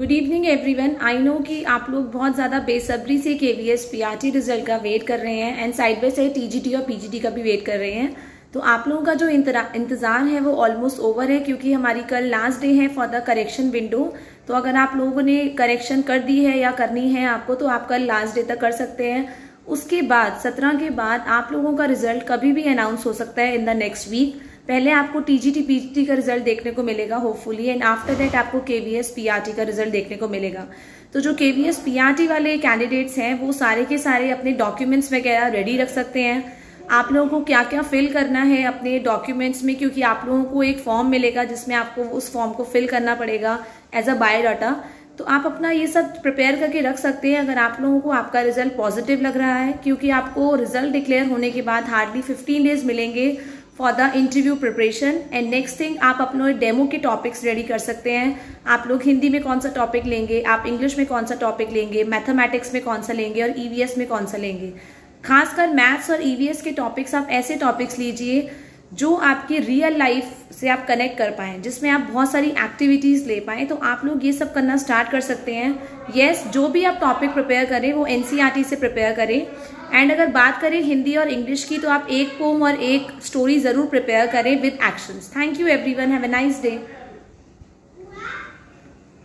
Good evening everyone. I know कि आप लोग बहुत ज़्यादा बेसब्री से केवीएस पीआरटी रिजल्ट का वेट कर रहे हैं and side by side TGT और पीजीटी का भी वेट कर रहे हैं। तो आप लोगों का जो इंतज़ार है वो ऑलमोस्ट ओवर है, क्योंकि हमारी कल लास्ट डे है फॉर द करेक्शन विंडो। तो अगर आप लोगों ने करेक्शन कर दी है या करनी है आपको, तो आप कल लास्ट डे तक कर सकते हैं। उसके बाद 17 के बाद आप लोगों का रिजल्ट कभी भी अनाउंस हो सकता है इन द नेक्स्ट वीक। पहले आपको टीजीटी पीजीटी का रिजल्ट देखने को मिलेगा होपफुली, एंड आफ्टर दैट आपको केवीएस पीआरटी का रिजल्ट देखने को मिलेगा। तो जो केवीएस पीआरटी वाले कैंडिडेट्स हैं वो सारे के सारे अपने डॉक्यूमेंट्स वगैरह रेडी रख सकते हैं। आप लोगों को क्या क्या फिल करना है अपने डॉक्यूमेंट्स में, क्योंकि आप लोगों को एक फॉर्म मिलेगा जिसमें आपको उस फॉर्म को फिल करना पड़ेगा एज अ बायोडाटा। तो आप अपना ये सब प्रिपेयर करके रख सकते हैं अगर आप लोगों को आपका रिजल्ट पॉजिटिव लग रहा है, क्योंकि आपको रिजल्ट डिक्लेयर होने के बाद हार्डली 15 डेज मिलेंगे for the interview preparation. And next thing, आप अपने डेमो के टॉपिक्स रेडी कर सकते हैं। आप लोग हिंदी में कौन सा टॉपिक लेंगे, आप इंग्लिश में कौन सा टॉपिक लेंगे, मैथमेटिक्स में कौन सा लेंगे और ईवीएस में कौन सा लेंगे। खासकर मैथ्स और ईवीएस के टॉपिक्स, आप ऐसे टॉपिक्स लीजिए जो आपकी रियल लाइफ से आप कनेक्ट कर पाएं, जिसमें आप बहुत सारी एक्टिविटीज ले पाएं। तो आप लोग ये सब करना स्टार्ट कर सकते हैं। यस, जो भी आप टॉपिक प्रिपेयर करें वो एनसीईआरटी से प्रिपेयर करें। एंड अगर बात करें हिंदी और इंग्लिश की, तो आप एक पोम और एक स्टोरी जरूर प्रिपेयर करें with actions. Thank you everyone, have a nice day.